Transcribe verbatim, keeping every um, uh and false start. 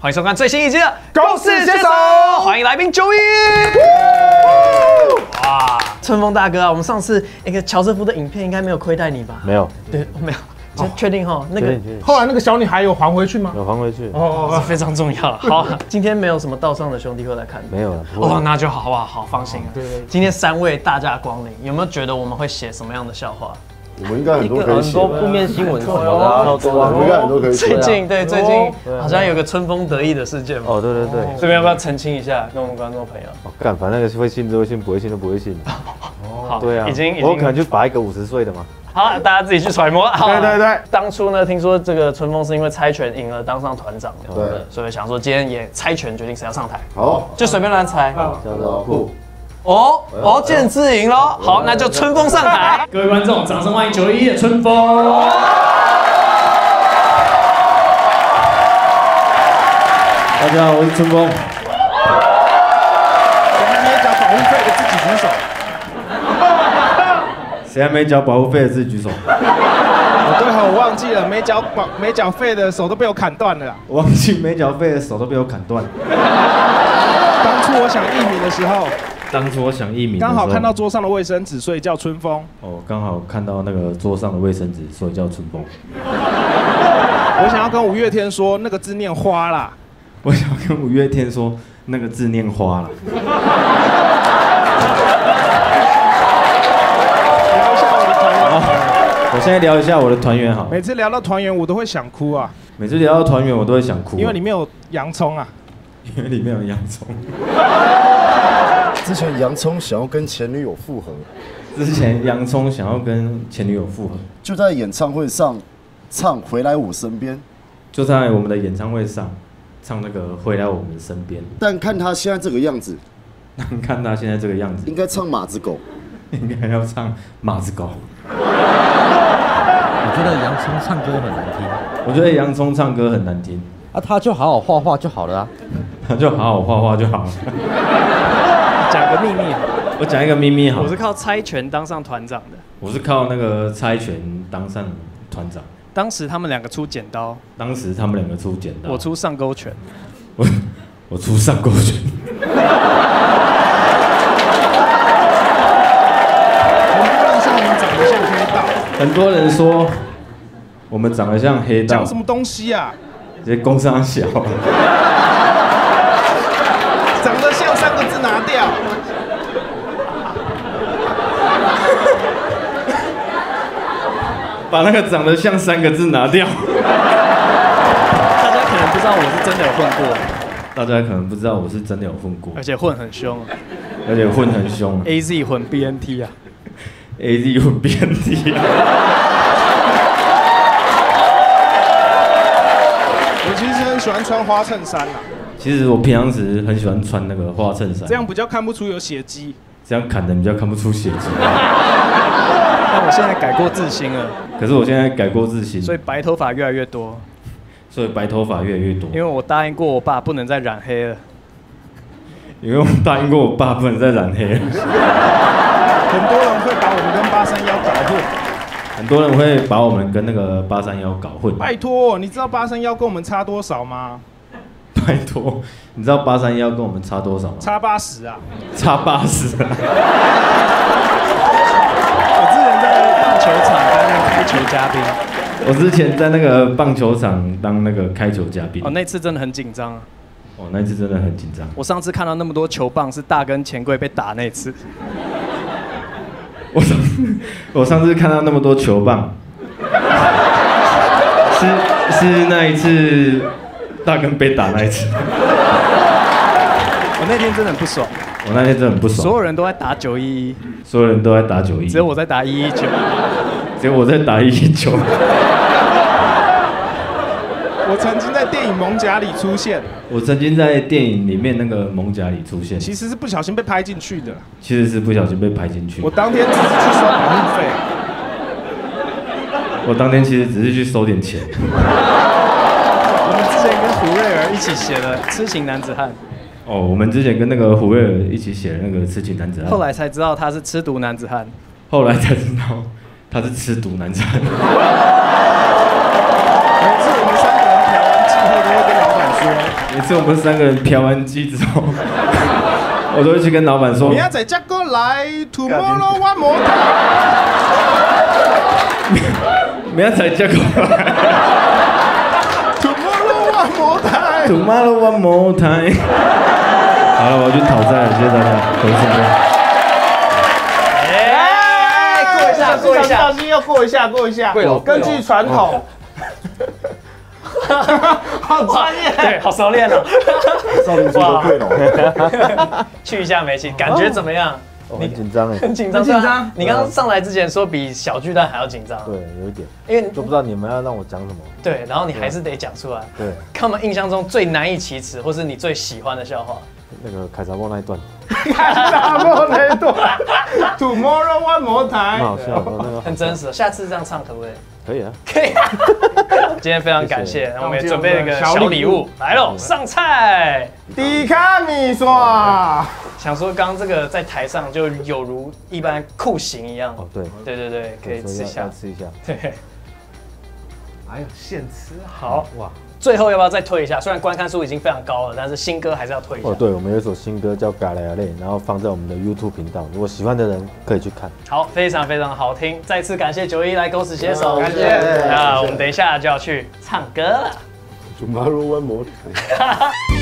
欢迎收看最新一集的《 公事先手》， 欢迎来宾九一。哇，春风大哥啊，我们上次那个乔瑟夫的影片应该没有亏待你吧？ 没有， 对，没有。就确定哈，那个后来那个小女孩有还回去吗？ 有还回去。 哦，这非常重要。好，今天没有什么道上的兄弟会来看， 没有了。 哦，那就好，好不好？好，放心啊。对对。今天三位大驾光临，有没有觉得我们会写什么样的笑话？ 我们应该很多可以写， 很多负面新闻什么的，超多啊。 我们应该很多可以写。 最近对最近好像有个春风得意的事件嘛。 哦，对对对。 这边要不要澄清一下，跟我们观众朋友？ 哦，干，反正会信就会信，不会信就不会信。 好， 对啊。 已经已经。 我可能就把一个五十岁的嘛。 好，大家自己去揣摩。好， 对对对。 当初呢，听说这个春风是因为猜拳赢了，当上团长， 对， 所以想说今天也猜拳决定谁要上台。 好， 就随便乱猜。 叫做不。 哦哦，见字赢喽！好，那就春风上台。各位观众，掌声欢迎九一的春风。 大家好，我是春风。谁还没缴保护费的自己举手。 哦，对哦，我忘记了，没缴保没缴费的手都被我砍断了。 我忘记没缴费的手都被我砍断了。 当初我想艺名的时候， 当初我想艺名， 刚好看到桌上的卫生纸，所以叫春风。 哦，刚好看到那个桌上的卫生纸，所以叫春风。 我想要跟五月天说，那个字念花啦。 我想要跟五月天说，那个字念花啦。我现在聊一下我的团员好。 每次聊到团员，我都会想哭啊。 每次聊到团员，我都会想哭。 因为里面有洋葱啊。 因为里面有洋葱。 之前洋葱想要跟前女友复合。 之前洋葱想要跟前女友复合。 就在演唱会上唱《回来我身边》。 就在我们的演唱会上唱那个《回来我们身边》。 但看他现在这个样子， 但看他现在这个样子， 应该唱马子狗。 应该要唱马子狗。 我觉得洋葱唱歌很难听。 我觉得洋葱唱歌很难听。 啊，他就好好画画就好了啊。 他就好好画画就好了。 讲个秘密， 我讲一个秘密好。 我是靠猜拳当上团长的。 我是靠那个猜拳当上团长。 当时他们两个出剪刀。 当时他们两个出剪刀。 我出上勾拳。 我我出上勾拳。很多人说我们长得像黑道。 讲什么东西啊？ 这工商小。 长得像三个字拿掉。 把那个长得像三个字拿掉。 大家可能不知道我是真的有混过。 大家可能不知道我是真的有混过。 而且混很凶。 而且混很凶。 A Z 混 B N T 啊。 A Z 混 B N T 啊。 我其实很喜欢穿花衬衫啊。 其实我平常时很喜欢穿那个花衬衫， 这样比较看不出有血迹。 这样砍人比较看不出血迹。 但我现在改过自新了。 可是我现在改过自新， 所以白头发越来越多。 所以白头发越来越多。 因为我答应过我爸不能再染黑了。 因为我答应过我爸不能再染黑了。 很多人会把我们跟八三幺搞混。 很多人会把我们跟那个八三幺搞混。 拜托，你知道八三幺跟我们差多少吗？ 拜托，你知道八三幺跟我们差多少吗？ 差八十啊！ 差八十啊！ 我之前在棒球场担任开球嘉宾。 我之前在那个棒球场当那个开球嘉宾。 哦，那次真的很紧张啊！ 哦，那次真的很紧张。 我上次看到那么多球棒，是大跟钱柜被打那次。 我上我上次看到那么多球棒，是是那一次大根被打那一次。 我那天真的很不爽。 我那天真的很不爽。 所有人都在打九一一， 所有人都在打九一一， 只有我在打一一九， 只有我在打一一九。 我曾经在电影《蒙甲》里出现。 我曾经在电影里面那个蒙甲里出现， 其实是不小心被拍进去的。 其实是不小心被拍进去。 我当天只是去收保护费。 我当天其实只是去收点钱。 我们之前跟胡瑞儿一起写了《痴情男子汉》。 哦，我们之前跟那个胡瑞尔一起写了那个《痴情男子汉》， 后来才知道他是吃毒男子汉。 后来才知道他是吃毒男子汉。 每次我们三个人调完季后，都会跟老板说。 每次我们三个人调完机之后，我都会去跟老板说， 明仔再过来 ，Tomorrow one more time。 明仔再过来 ，Tomorrow one more time。 Tomorrow one more time。好了，我要去讨债了，谢谢大家，回哎，过一下，过一下， 小心要过一下，过一下。 跪了， 根据传统。好专业， 对，好熟练哦。 少林寺都跪了。 去一下没戏，感觉怎么样？ 我很紧张哎， 很紧张， 很紧张。 你刚刚上来之前说比小巨蛋还要紧张。 对，有一点， 因为就不知道你们要让我讲什么。 对，然后你还是得讲出来。 对， 看我们印象中最难以启齿，或是你最喜欢的笑话。 那个凯撒波那一段， 凯撒波那一段 ，Tomorrow one more 蛮 time， 好笑的，那个很真实。下次这样唱可不可以？ 可以啊， 可以。今天非常感谢，我们也准备了一个小礼物，来喽，上菜。 迪卡米刷， 想说刚刚这个在台上就有如一般酷刑一样。 哦对， 对对对，可以吃一下， 吃一下。 对， 哎呦，现吃好哇。最后要不要再推一下？虽然观看数已经非常高了，但是新歌还是要推一下。 哦，对，我们有一首新歌叫《嘎来亚泪》，然后放在我们的 YouTube 频道，如果喜欢的人可以去看。 好，非常非常好听，再次感谢九一来狗屎写手， 感谢。 那我们等一下就要去唱歌了。 Tomorrow one more time。